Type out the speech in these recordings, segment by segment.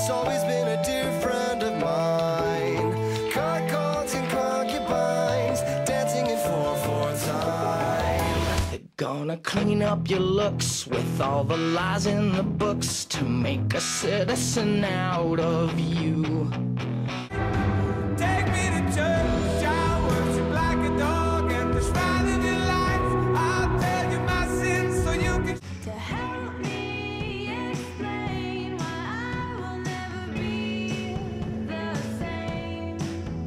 It's always been a dear friend of mine. Cuckolds and concubines, dancing in 4/4 time. They're gonna clean up your looks with all the lies in the books to make a citizen out of you. Take me to church, I worship like a dog, and the shrine of your life, I'll tell you my sins so you can. To help me explain why I will never be the same.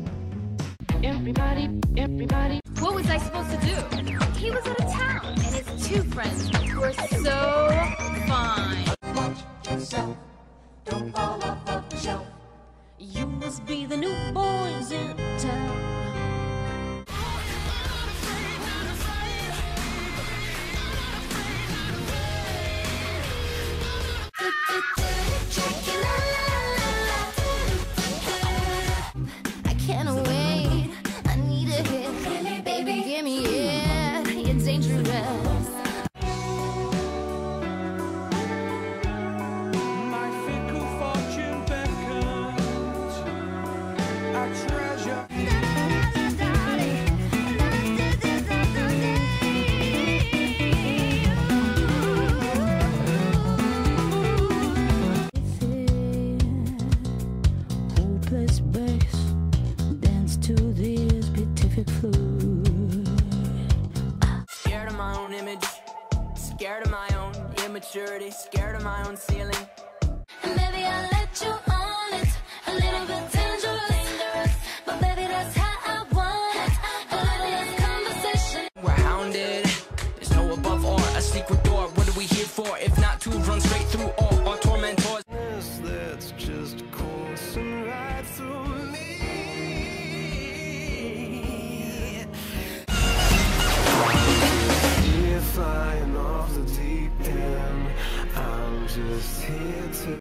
Everybody. What was I supposed to do? He was out of town, and his two friends were so fine. Watch yourself, don't fall off of the shelf. You must be the new boys in town. I can't wait, I need a hit. Baby, give me it, you're dangerous. My fickle fortune beckons, I treasure. Hopeless bass, dance to this beatific fluid. Scared of my own image, scared of my own immaturity, scared of my own ceiling. And maybe I'll let you on it, a little bit dangerous, but baby that's how I want it, a little less conversation. We're hounded, there's no above or a secret door. What are we here for if not to run straight through all?